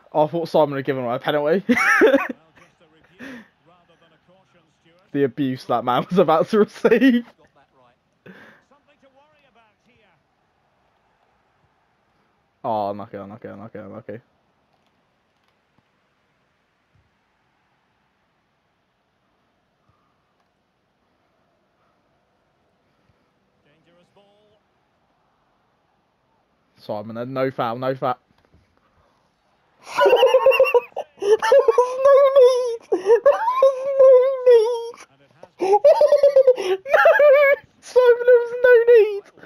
Oh, I thought Simon had given away a penalty. The abuse that man was about to receive. Oh, unlucky, unlucky, unlucky, unlucky. Simon, then no foul, no foul. There was no need. There was no need. No, Simon, there was no need.